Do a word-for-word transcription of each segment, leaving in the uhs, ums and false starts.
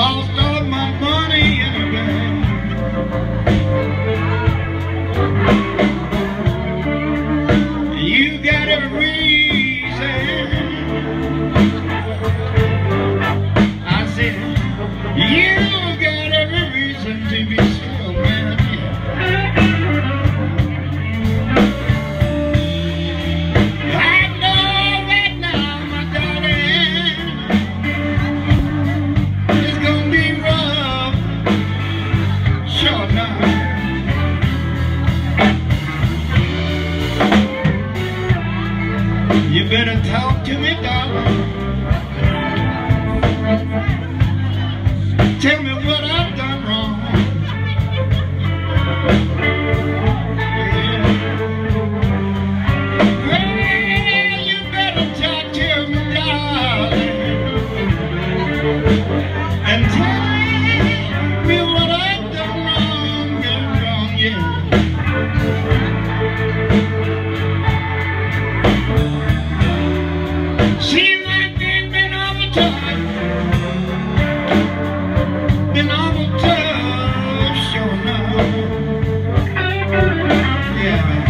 lost all my money in a bank. You got a reason. I said, you got every reason to be still, man. I know right now, my darling, it's gonna be rough, sure enough. You better talk to me, darling. Tell me what I've done wrong. Yeah. Well, you better talk to me, darling, and tell me what I've done wrong, done wrong, yeah. Seems like they've been overturned, been overturned, sure enough. Yeah, man.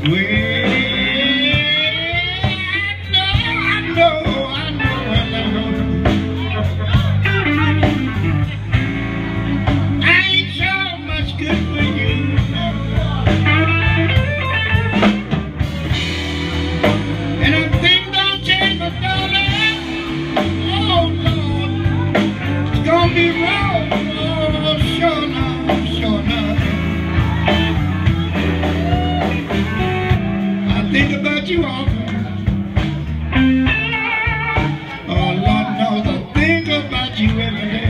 Well, I know, I know, I know, I ain't sure much good for you. And if things don't change, my darling, oh Lord, it's gonna be wrong, oh, sure enough, sure enough. I think about you often. Oh Lord knows I think about you every day.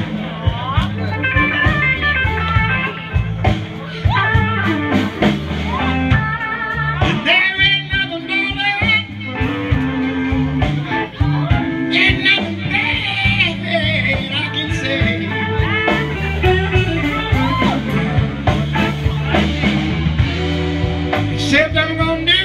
And there ain't nothing, darling, ain't nothing bad I can say. Except I'm gonna do